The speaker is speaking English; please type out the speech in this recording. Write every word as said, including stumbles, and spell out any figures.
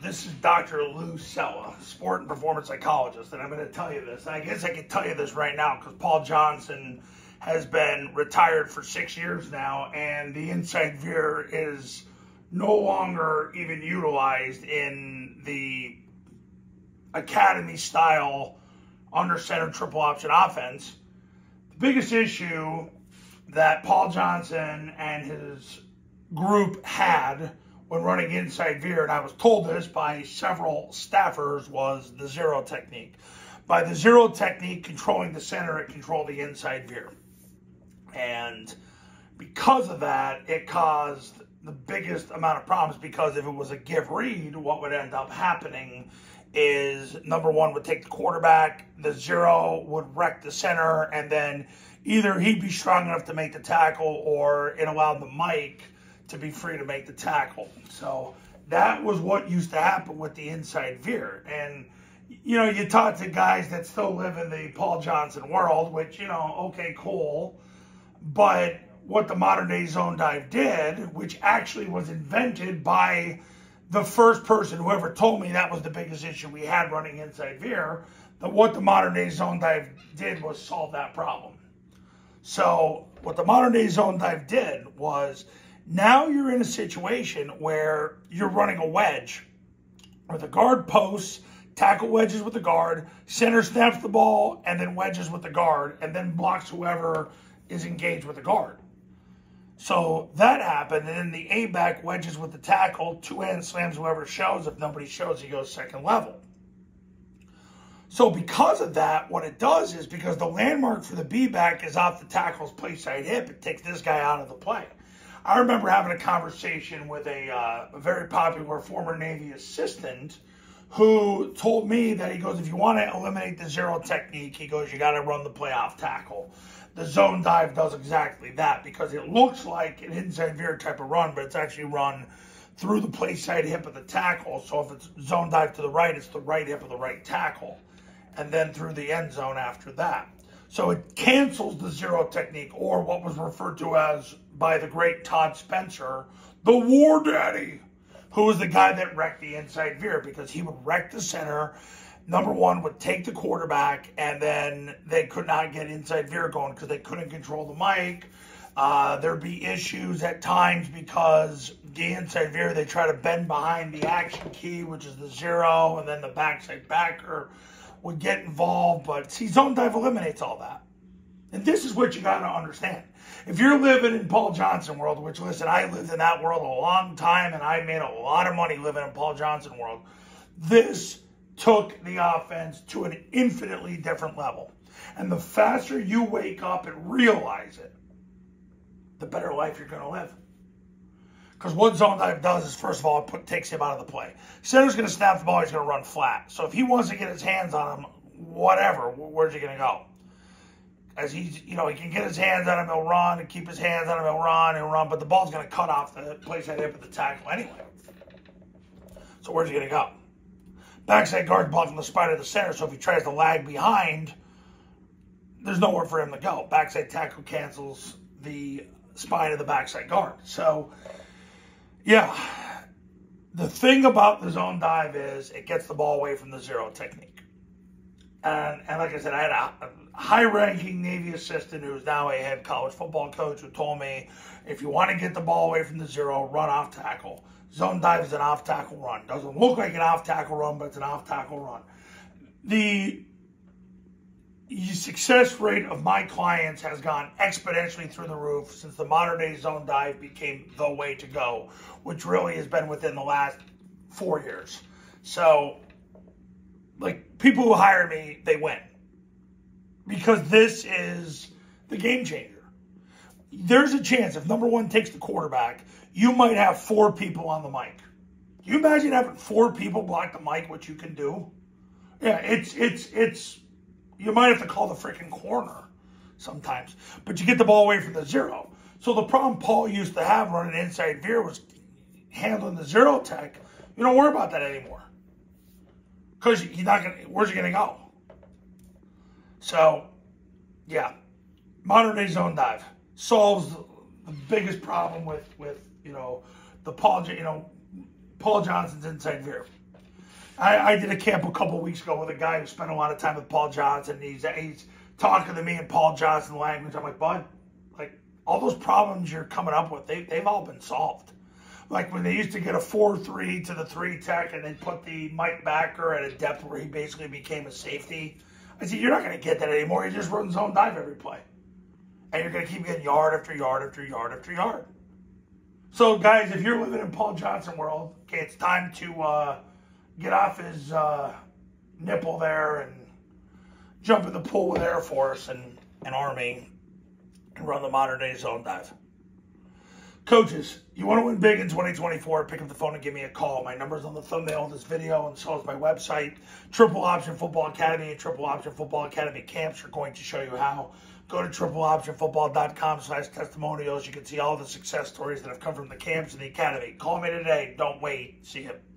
This is Doctor Lou Cella, sport and performance psychologist, and I'm going to tell you this. I guess I can tell you this right now because Paul Johnson has been retired for six years now, and the inside veer is no longer even utilized in the academy-style under-center triple option offense. The biggest issue that Paul Johnson and his group had when running inside veer, and I was told this by several staffers, was the zero technique. By the zero technique, controlling the center, it controlled the inside veer. And because of that, it caused the biggest amount of problems, because if it was a give read, what would end up happening is, number one, would take the quarterback, the zero would wreck the center, and then either he'd be strong enough to make the tackle or it allowed the Mike to be free to make the tackle. So that was what used to happen with the inside veer. And, you know, you talk to guys that still live in the Paul Johnson world, which, you know, okay, cool. But what the modern day zone dive did, which actually was invented by the first person who ever told me that was the biggest issue we had running inside veer, that what the modern day zone dive did was solve that problem. So what the modern day zone dive did was, now you're in a situation where you're running a wedge, where the guard posts, tackle wedges with the guard, center snaps the ball, and then wedges with the guard, and then blocks whoever is engaged with the guard. So that happened, and then the A-back wedges with the tackle, two-hand slams whoever shows. If nobody shows, he goes second level. So because of that, what it does is, because the landmark for the B-back is off the tackle's play side hip, it takes this guy out of the play. I remember having a conversation with a, uh, a very popular former Navy assistant who told me that, he goes, if you want to eliminate the zero technique, he goes, you got to run the play off tackle. The zone dive does exactly that, because it looks like an inside veer type of run, but it's actually run through the play side hip of the tackle. So if it's zone dive to the right, it's the right hip of the right tackle, and then through the end zone after that. So it cancels the zero technique, or what was referred to as, by the great Todd Spencer, the War Daddy, who was the guy that wrecked the inside veer, because he would wreck the center. Number one, would take the quarterback, and then they could not get inside veer going because they couldn't control the mic. Uh, there'd be issues at times because the inside veer, they try to bend behind the action key, which is the zero, and then the backside backer would get involved. But see, zone dive eliminates all that. And this is what you got to understand. If you're living in Paul Johnson world, which, listen, I lived in that world a long time, and I made a lot of money living in Paul Johnson world, this took the offense to an infinitely different level. And the faster you wake up and realize it, the better life you're going to live. Because what zone dive does is, first of all, it put, takes him out of the play. Center's going to snap the ball, he's going to run flat. So if he wants to get his hands on him, whatever, where's he going to go? As he's, you know, he can get his hands on him, he'll run, and keep his hands on him, he'll run, he'll run, but the ball's going to cut off the place that hip of the tackle anyway. So where's he going to go? Backside guard blocking the spine of the center, so if he tries to lag behind, there's nowhere for him to go. Backside tackle cancels the spine of the backside guard. So, yeah, the thing about the zone dive is it gets the ball away from the zero technique. And, and like I said, I had a, a high-ranking Navy assistant who's now a head college football coach who told me, if you want to get the ball away from the zero, run off tackle. Zone dive is an off-tackle run. Doesn't look like an off-tackle run, but it's an off-tackle run. The success rate of my clients has gone exponentially through the roof since the modern-day zone dive became the way to go, which really has been within the last four years. So, like, people who hire me, they win. Because this is the game changer. There's a chance if number one takes the quarterback, you might have four people on the mic. Can you imagine having four people block the mic, what you can do? Yeah, it's, it's, it's, you might have to call the freaking corner sometimes. But you get the ball away from the zero. So the problem Paul used to have running inside veer was handling the zero tech. You don't worry about that anymore. Because he's not going to, where's he going to go? So, yeah, modern day zone dive solves the biggest problem with, with you know, the Paul, you know, Paul Johnson's inside veer. I, I did a camp a couple weeks ago with a guy who spent a lot of time with Paul Johnson. He's he's talking to me in Paul Johnson language. I'm like, bud, like all those problems you're coming up with, they they've all been solved. Like when they used to get a four three to the three tech and then put the Mike backer at a depth where he basically became a safety. I said, you're not going to get that anymore. You just run zone dive every play. And you're going to keep getting yard after yard after yard after yard. So, guys, if you're living in Paul Johnson world, okay, it's time to uh, get off his uh, nipple there and jump in the pool with Air Force and, and Army and run the modern day zone dive. Coaches, you want to win big in twenty twenty-four, pick up the phone and give me a call. My number's on the thumbnail of this video, and so is my website. Triple Option Football Academy and Triple Option Football Academy camps are going to show you how. Go to triple option football dot com slash testimonials. You can see all the success stories that have come from the camps and the academy. Call me today. Don't wait. See you.